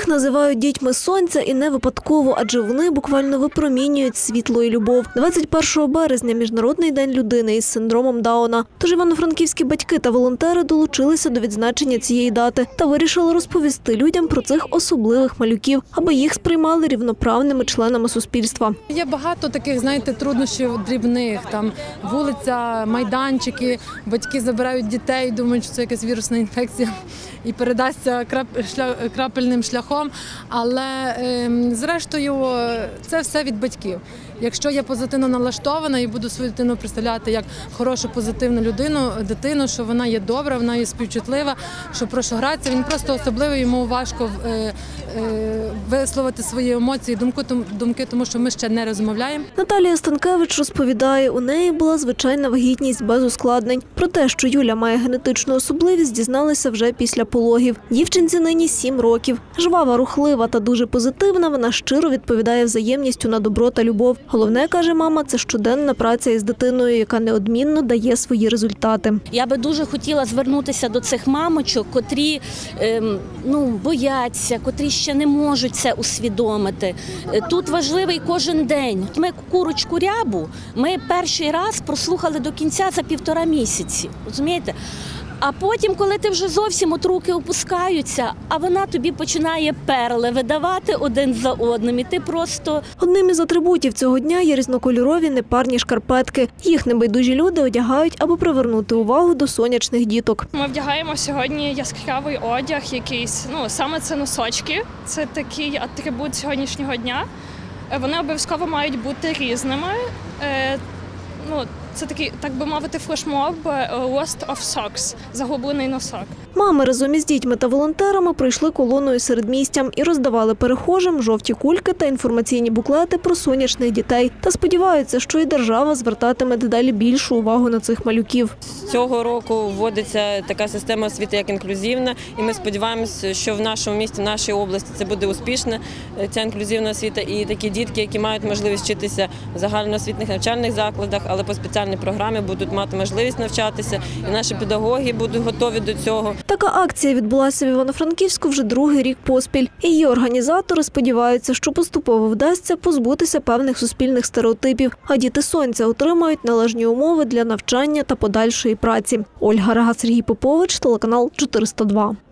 називають дітьми сонця і не випадково, адже вони буквально випромінюють світло і любов. 21 березня – Міжнародний день людини із синдромом Дауна. Тож івано-франківські батьки та волонтери долучилися до відзначення цієї дати та вирішили розповісти людям про цих особливих малюків, аби їх сприймали рівноправними членами суспільства. Є багато таких, знаєте, труднощів дрібних, там вулиця, майданчики, батьки забирають дітей, думають, що це якась вірусна інфекція і передасться крапельним шляхом, але зрештою це все від батьків. Якщо я позитивно налаштована і буду свою дитину представляти як хорошу, позитивну дитину, що вона є добра, вона є співчутлива, що прошу гратися, він просто особливий, йому важко висловити свої емоції, думки, тому що ми ще не розмовляємо. Наталія Станкевич розповідає, у неї була звичайна вагітність без ускладнень. Про те, що Юля має генетичну особливість, дізналися вже після пологів. Дівчинці нині 7 років. Жвава, рухлива та дуже позитивна, вона щиро відповідає взаємністю на добро та любов. Головне, каже мама, це щоденна праця із дитиною, яка неодмінно дає свої результати. Я би дуже хотіла звернутися до цих мамочок, котрі бояться, котрі ще не можуть це усвідомити. Тут важливий кожен день. Ми курочку рябу, ми перший раз прослухали до кінця за 1,5 місяці, розумієте? А потім, коли ти вже зовсім от руки опускаються, а вона тобі починає перли видавати один за одним, і ти просто… Одним із атрибутів цього дня є різнокольорові непарні шкарпетки. Їх небайдужі люди одягають, аби привернути увагу до сонячних діток. Ми вдягаємо сьогодні яскравий одяг якийсь, саме це носочки, це такий атрибут сьогоднішнього дня. Вони обов'язково мають бути різними. Це такий, так би мовити, флешмоб «Lost of Socks» – загублений носок. Мами разом із дітьми та волонтерами пройшли колоною середмістям і роздавали перехожим жовті кульки та інформаційні буклети про сонячних дітей. Та сподіваються, що і держава звертатиме дедалі більшу увагу на цих малюків. Цього року вводиться така система освіти, як інклюзивна, і ми сподіваємося, що в нашому місті, в нашій області це буде успішна, ця інклюзивна освіта. І такі дітки, які мають можливість вчитися в загальноосвітніх навчальних закладах, але по спеціальній програмі будуть мати можливість навчатися, і наші педагоги будуть готові до цього. Така акція відбулася в Івано-Франківську вже 2-й рік поспіль. І її організатори сподіваються, що поступово вдасться позбутися певних суспільних стереотипів, а діти сонця отримають належні умови для навчання та подальшої праці. Ольга Рага, Сергій Попович, телеканал 402.